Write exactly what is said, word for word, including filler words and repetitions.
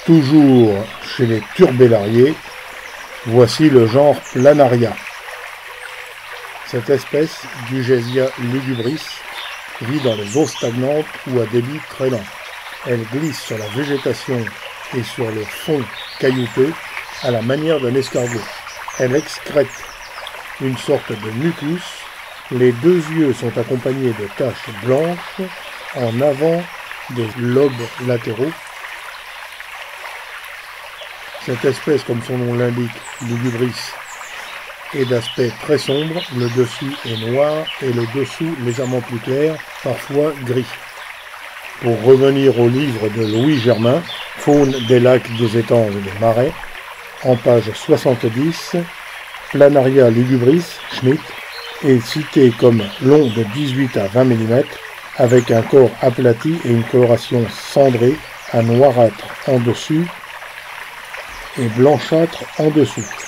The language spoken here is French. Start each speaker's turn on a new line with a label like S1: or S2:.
S1: Toujours chez les turbellariés, voici le genre Planaria. Cette espèce d'Ugesia lugubris vit dans les eaux stagnantes ou à débit très lent. Elle glisse sur la végétation et sur le fond caillouteux à la manière d'un escargot. Elle excrète une sorte de mucus. Les deux yeux sont accompagnés de taches blanches en avant des lobes latéraux. Cette espèce, comme son nom l'indique, lugubris, est d'aspect très sombre. Le dessus est noir et le dessous légèrement plus clair, parfois gris. Pour revenir au livre de Louis Germain, Faune des lacs, des étangs et des marais, en page soixante-dix, Planaria lugubris, Schmidt, est cité comme long de dix-huit à vingt millimètres, avec un corps aplati et une coloration cendrée à noirâtre en dessus et blanchâtre en dessous.